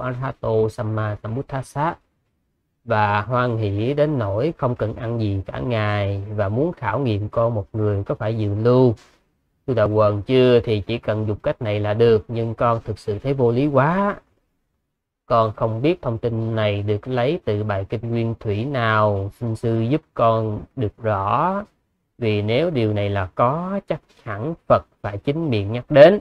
Arahato Samma Sambuddhassa, và hoan hỷ đến nỗi không cần ăn gì cả ngày, và muốn khảo nghiệm coi một người có phải dự lưu. Tôi đã quần chưa thì chỉ cần dùng cách này là được, nhưng con thực sự thấy vô lý quá. Con không biết thông tin này được lấy từ bài kinh nguyên thủy nào, xin sư giúp con được rõ, vì nếu điều này là có, chắc hẳn Phật phải chính miệng nhắc đến.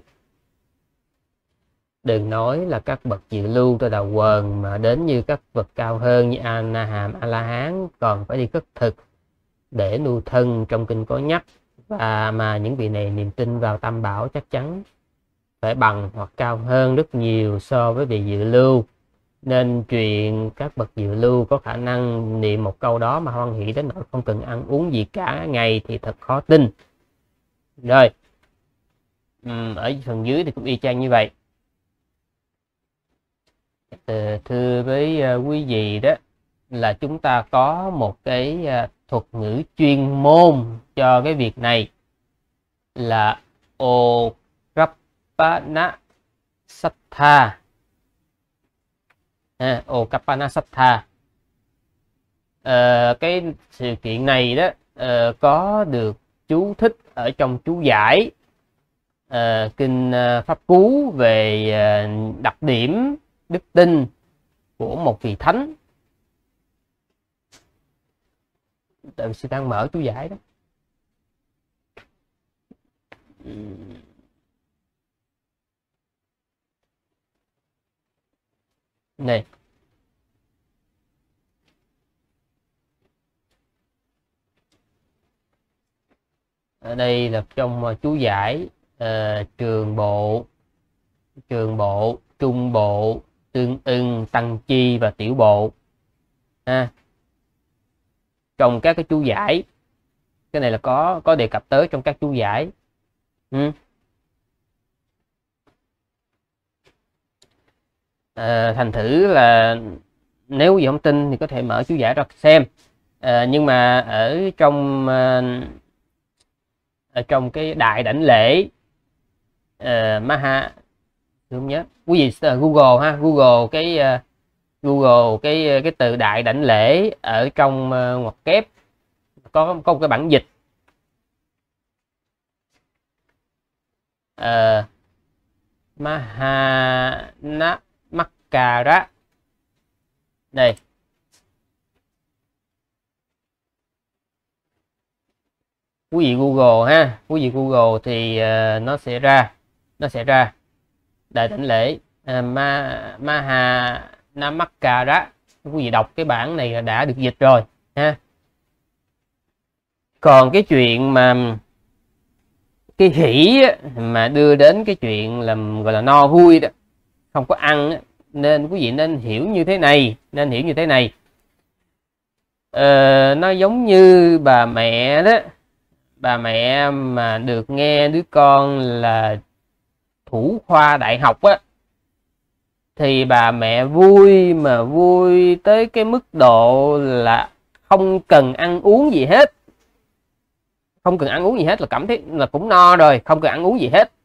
Đừng nói là các bậc dự lưu tôi đào quần, mà đến như các bậc cao hơn như A-na-hàm, A-la-hán còn phải đi khất thực để nuôi thân, trong kinh có nhắc. Và mà những vị này niềm tin vào tam bảo chắc chắn phải bằng hoặc cao hơn rất nhiều so với vị dự lưu, nên chuyện các bậc dự lưu có khả năng niệm một câu đó mà hoan hỷ đến nỗi không cần ăn uống gì cả ngày thì thật khó tin. Rồi, ở phần dưới thì cũng y chang như vậy. Thưa với quý vị đó, là chúng ta có một cái thuật ngữ chuyên môn cho cái việc này là Okappanasattha. Okappanasattha. Cái sự kiện này đó có được chú thích ở trong chú giải kinh Pháp Cú về đặc điểm đức tin của một vị thánh. Tại vì sư đang mở chú giải đó. Này, ở đây là trong chú giải trường bộ, trung bộ, tương ưng, tăng chi và tiểu bộ. Trong các cái chú giải, cái này là có đề cập tới trong các chú giải. Thành thử là nếu gì không tin thì có thể mở chú giải ra xem. Nhưng mà ở trong cái đại đảnh lễ Maha, không nhớ, quý vị Google ha, Google cái từ đại đảnh lễ ở trong ngoặc kép có một cái bản dịch Mahanamakara. Đây, quý vị Google ha, quý vị Google thì nó sẽ ra đại đảnh lễ Mahanamakara. Quý vị đọc cái bản này là đã được dịch rồi ha. Còn cái chuyện mà cái hỷ mà đưa đến cái chuyện làm gọi là no vui đó, không có ăn, nên quý vị nên hiểu như thế này, nó giống như bà mẹ đó, bà mẹ mà được nghe đứa con là thủ khoa đại học á, thì bà mẹ vui mà vui tới cái mức độ là không cần ăn uống gì hết. Không cần ăn uống gì hết là cảm thấy là cũng no rồi, không cần ăn uống gì hết.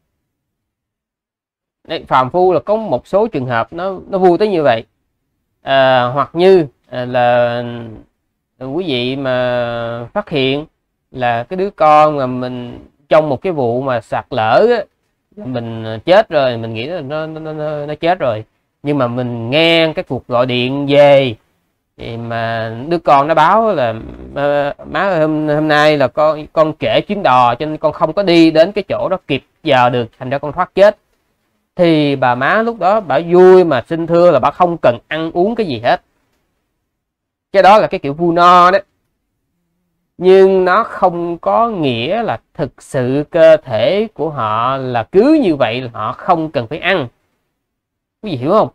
Đấy, phàm phu là có một số trường hợp nó vui tới như vậy. Hoặc như là quý vị mà phát hiện là cái đứa con mà mình trong một cái vụ mà sạt lở á, mình chết rồi, mình nghĩ là nó chết rồi, nhưng mà mình nghe cái cuộc gọi điện về thì mà đứa con nó báo là má hôm nay là con trễ chuyến đò cho nên con không có đi đến cái chỗ đó kịp giờ được, thành ra con thoát chết. Thì bà má lúc đó bà vui mà xin thưa là bà không cần ăn uống cái gì hết. Cái đó là cái kiểu vui no đó. Nhưng nó không có nghĩa là thực sự cơ thể của họ là cứ như vậy là họ không cần phải ăn. Quý vị hiểu không?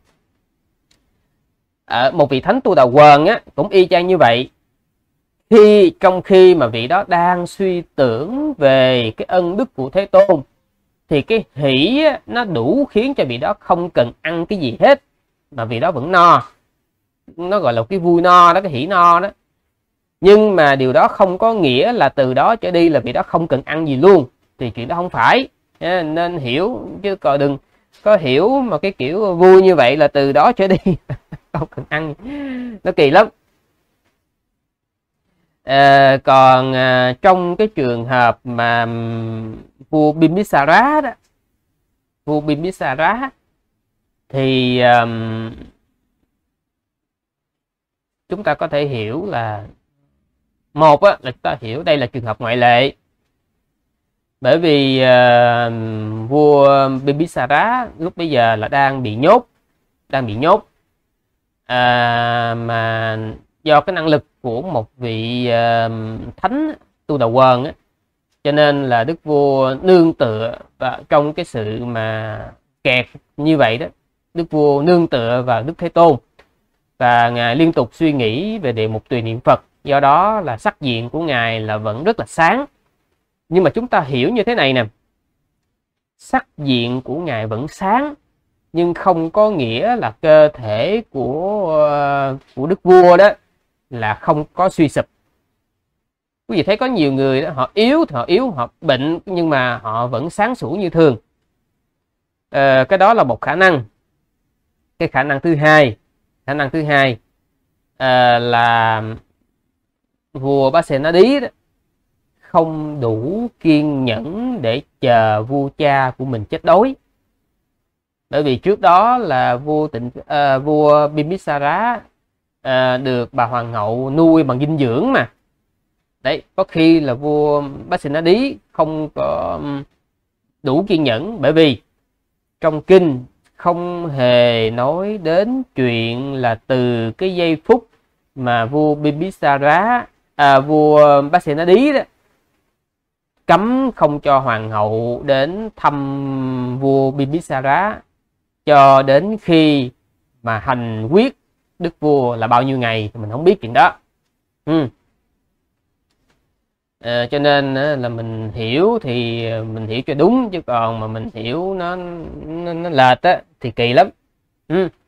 Một vị thánh tu đà quần á cũng y chang như vậy. Trong khi mà vị đó đang suy tưởng về cái ân đức của Thế Tôn, thì cái hỷ á, nó đủ khiến cho vị đó không cần ăn cái gì hết mà vị đó vẫn no. Nó gọi là cái vui no đó, cái hỷ no đó. Nhưng mà điều đó không có nghĩa là từ đó trở đi là vị đó không cần ăn gì luôn, thì chuyện đó không phải. Nên hiểu chứ còn có hiểu mà cái kiểu vui như vậy là từ đó trở đi không cần ăn, nó kỳ lắm. Còn trong cái trường hợp mà vua Bimbisara đó, vua Bimbisara thì chúng ta có thể hiểu là một á, là chúng ta hiểu đây là trường hợp ngoại lệ, bởi vì vua Bimbisara lúc bây giờ là đang bị nhốt, mà do cái năng lực của một vị thánh Tu Đà Quần á, cho nên là đức vua nương tựa và trong cái sự mà kẹt như vậy đó, đức vua nương tựa vào Đức Thế Tôn và ngài liên tục suy nghĩ về đề mục tùy niệm Phật, do đó là sắc diện của ngài là vẫn rất là sáng. Nhưng mà chúng ta hiểu như thế này nè, sắc diện của ngài vẫn sáng nhưng không có nghĩa là cơ thể của đức vua đó là không có suy sụp. Quý vị thấy có nhiều người đó, họ yếu, họ bệnh nhưng mà họ vẫn sáng sủa như thường. Cái đó là một khả năng. Cái khả năng thứ hai là vua Pasenadi đó không đủ kiên nhẫn để chờ vua cha của mình chết đói. Bởi vì trước đó là vua Bimbisara được bà hoàng hậu nuôi bằng dinh dưỡng mà. Đấy, có khi là vua Pasenadi không có đủ kiên nhẫn, bởi vì trong kinh không hề nói đến chuyện là từ cái giây phút mà vua Bimbisara, vua Pasenadi đó cấm không cho hoàng hậu đến thăm vua Bimbisara cho đến khi mà hành quyết đức vua là bao nhiêu ngày thì mình không biết chuyện đó. Cho nên là mình hiểu thì mình hiểu cho đúng, chứ còn mà mình hiểu nó lệch á thì kỳ lắm.